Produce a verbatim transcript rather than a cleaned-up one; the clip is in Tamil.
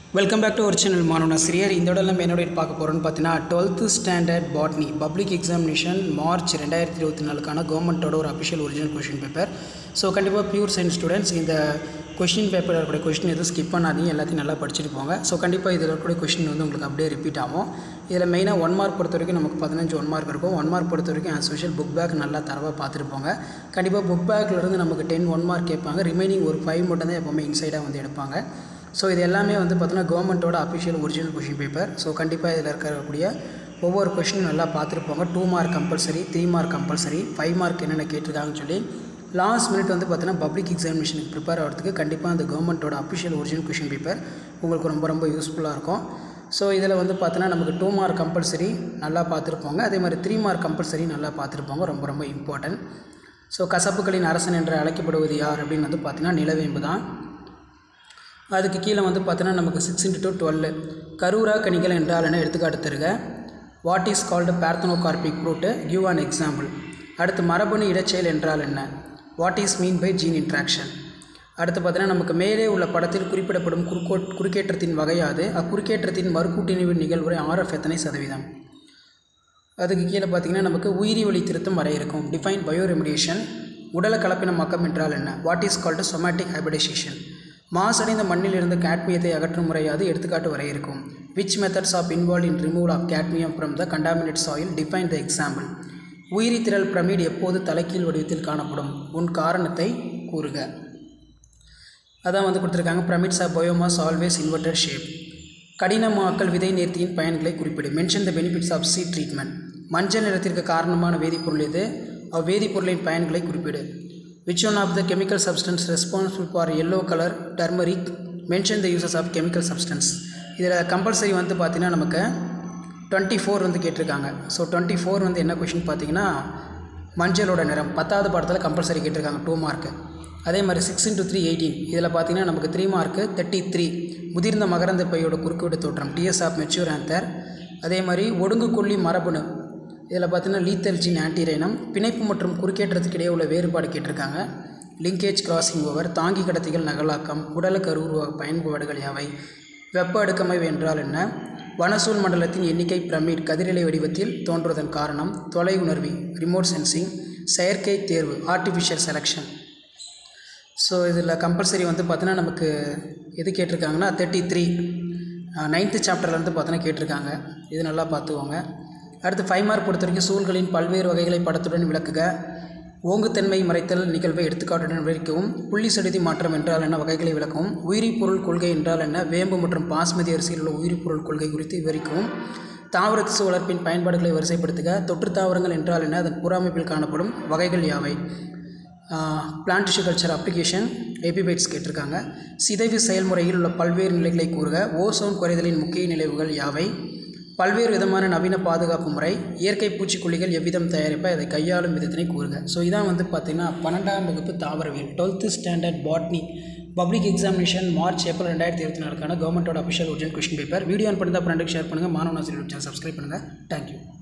Welcome back to our channel மாணவன் ஆசிரியர். இந்த இடம் நம்ம என்னோட பார்க்க போகிறோன்னு பார்த்தீங்கன்னா twelfth standard botany public examination March ரெண்டாயிரத்தி இருபத்தி நாலுக்கான கவர்மெண்ட்டோட ஒரு official original question paper. So கண்டிப்பாக பியூர் சயின்ஸ் ஸ்டூடெண்ட்ஸ் இந்த கொஷின் பேப்பரில் இருக்கக்கூடிய கொஷின் எதுவும் ஸ்கிப் பண்ணாதீங்க, எல்லாத்தையும் நல்லா படிச்சுட்டு போங்க. ஸோ கண்டிப்பாக இதில் இருக்கக்கூடிய கொஷின் வந்து உங்களுக்கு அப்படியே ரிப்பீட் ஆகும். இதில் மெயினாக ஒன் மார்க் பொறுத்த வரைக்கும் நமக்கு பதினஞ்சு ஒன் மார்க் இருக்கும். ஒன் மார்க் பொறுத்த வரைக்கும் ஆஸ் யூஷுவல் புக் பேக் நல்லா தரவாக பார்த்துட்டு போங்க. கண்டிப்பாக புக் பேக்லேருந்து நமக்கு டென் ஒன் மார்க் கேட்பாங்க, ரிமைனிங் ஒரு ஃபைவ் மட்டும் தான் எப்போவுமே இன்சைடாக வந்து எடுப்பாங்க. ஸோ இது எல்லாமே வந்து பார்த்தீங்கன்னா கவர்மெண்ட்டோட official original question paper. So கண்டிப்பாக இதில் இருக்கக்கூடிய ஒவ்வொரு கொஷினும் நல்லா பார்த்துருப்பாங்க. Two mark compulsory, three mark compulsory, five mark என்னென்ன கேட்டிருக்காங்கன்னு சொல்லி லாஸ்ட் மினிட் வந்து பார்த்தீங்கன்னா பப்ளிக் எக்ஸாமினேஷனுக்கு ப்ரிப்பேர் ஆகிறதுக்கு கண்டிப்பாக அந்த கவர்மெண்ட்டோட அஃபிஷியல் ஒரிஜினல் கொஷின் பேப்பர் உங்களுக்கு ரொம்ப ரொம்ப யூஸ்ஃபுல்லாக இருக்கும். ஸோ இதில் வந்து பார்த்தீங்கன்னா நமக்கு டூ மார்க் கம்பல்சரி நல்லா பார்த்துருப்பாங்க, அதே மாதிரி த்ரீ மார்க் கம்பல்சரி நல்லா பார்த்துருப்பாங்க, ரொம்ப ரொம்ப இம்பார்ட்டன்ட். ஸோ கசப்புகளின் அரசன் என்று அழைக்கப்படுவது யார் அப்படின்னு வந்து பார்த்தீங்கன்னா நிலவேம்பு தான். அதுக்கு கீழே வந்து பார்த்தீங்கன்னா நமக்கு சிக்ஸ் இன்ட்டு டூ டுவெல் கரூரா கனிகள் என்றால் என்ன எடுத்துக்காட்டு தருக. What is called parthenocarpic fruit, give an example. அடுத்து மரபணு இடைச்செயல் என்றால் என்ன, what is mean by gene interaction. அடுத்து பார்த்தீங்கன்னா நமக்கு மேலே உள்ள படத்தில் குறிப்பிடப்படும் குறுக்கோ குறுக்கேற்றத்தின் வகையாது, அக்குறுக்கேற்றத்தின் மறுக்கூட்டிணைவு நிகழ்வுரை ஆர்எஃப் எத்தனை சதவீதம். அதுக்கு கீழே பார்த்திங்கன்னா நமக்கு உயிரி ஒளி திருத்தம் வரையறுக்கும், டிஃபைன் பயோரெமிடியேஷன். உடல கலப்பினமாக்கம் என்றால் என்ன, what is called somatic hybridisation. மாசடைந்த மண்ணில் இருந்து கேட்மியத்தை அகற்றும் முறையாது எடுத்துக்காட்டு வரையறுக்கும். Which methods of involve in removal of cadmium from the contaminated soil, define the example. உயிரி திரள் பிரமிட் எப்போது தலைக்கீழ் வடிவத்தில் காணப்படும், உன் காரணத்தை கூறுக. அதான் வந்து கொடுத்துருக்காங்க. Pyramids of biomass always inverted shape. கடினமாக்கல் விதை நேர்த்தியின் பயன்களை குறிப்பிடு. Mention the benefits of seed treatment. மஞ்சள் நிறத்திற்கு காரணமான வேதிப்பொருள் எது, அவ்வேதிப்பொருளின் பயன்களை குறிப்பிடு. Which one of the chemical substance responsible for yellow color turmeric, mention the uses of chemical substance. இதில் கம்பல்சரி வந்து பார்த்திங்கன்னா நமக்கு டுவெண்ட்டி ஃபோர் வந்து கேட்டிருக்காங்க. ஸோ டுவெண்ட்டி ஃபோர் வந்து என்ன கொஷின் பார்த்திங்கன்னா மஞ்சளோட நிறம், பத்தாவது பாடத்தில் கம்பல்சரி கேட்டிருக்காங்க, டூ மார்க்கு. அதே மாதிரி சிக்ஸ் இன்ட்டு த்ரீ எயிட்டீன் இதில் பார்த்திங்கன்னா நமக்கு த்ரீ மார்க்கு தேர்ட்டி த்ரீ முதிர்ந்த மகரந்த பையோட குறுக்குவெட்டு தோற்றம், டிஎஸ் ஆஃப் மெச்சூர் ஆந்தர். அதே மாதிரி ஒடுங்கு கொல்லி மரபணு இதில் பார்த்தீங்கன்னா லீத்தல் ஜீன் ஆன்டிரைனம். பிணைப்பு மற்றும் குறுக்கேற்றத்துக்கு இடையே உள்ள வேறுபாடு கேட்டிருக்காங்க, லிங்கேஜ் கிராசிங் ஓவர். தாங்கி கடத்திகள் நகலாக்கம். உடலுக்கு உருவ பயன்பாடுகள் யாவை. வெப்ப அடுக்கமைவு என்றால் என்ன. வனசூழ் மண்டலத்தின் எண்ணிக்கை பிரமிட் கதிரிலை வடிவத்தில் தோன்றுவதன் காரணம், தொலை உணர்வி ரிமோட் சென்சிங். செயற்கை தேர்வு ஆர்டிஃபிஷியல் செலெக்ஷன். ஸோ இதில் கம்பல்சரி வந்து பார்த்தீங்கன்னா நமக்கு எது கேட்டிருக்காங்கன்னா தேர்ட்டி த்ரீ நைன்த்து சாப்டர்லேருந்து பார்த்தீங்கன்னா கேட்டிருக்காங்க, இது நல்லா பார்த்துக்கோங்க. அடுத்து ஃபைவ் மார்க் பொறுத்த வரைக்கும் சூழ்களின் பல்வேறு வகைகளை படத்துடன் விளக்குக. ஓங்குத்தன்மை மறைத்தல் நிகழ்வை எடுத்துக்காட்டுடன் விவரிக்கவும். புள்ளி சடுதி மாற்றம் என்றால் என்ன, வகைகளை விளக்கவும். உயிரி பொருள் கொள்கை என்றால் என்ன, வேம்பு மற்றும் பாஸ்மதி அரிசியில் உள்ள உயிரி பொருள் கொள்கை குறித்து விவரிக்கவும். தாவர திசு வளர்ப்பின் பயன்பாடுகளை வரிசைப்படுத்துக. தொற்று தாவரங்கள் என்றால் என்ன, அதன் புறமைப்பில் காணப்படும் வகைகள் யாவை. Plant tissue culture application epiphytes கேட்டிருக்காங்க. சிதைவு செயல்முறையில் உள்ள பல்வேறு நிலைகளை கூறுக. ஓசோன் குறைதலின் முக்கிய நிலைவுகள் யாவை. பல்வேறு விதமான நவீன பாதுகாப்பு முறை. இயற்கை பூச்சிக்கொல்லிகள் எவ்விதம் தயாரிப்பாக அதை கையாளும் விதத்தினை கூறுக. ஸோ இதான் வந்து பார்த்திங்கன்னா பன்னெண்டாம் வகுப்பு தாவரவியல் twelfth standard botany public examination March April ரெண்டாயிரத்தி இருபத்தி நாலுக்கான கவர்மெண்ட்டோட official original question paper. Video on பண்ணி தான் ஃப்ரெண்டுக்கு ஷேர் பண்ணுங்கள். மாணவன் ஆசிரியர் சேனல் சப்ஸ்கிரைப் பண்ணுங்கள். தேங்க்யூ.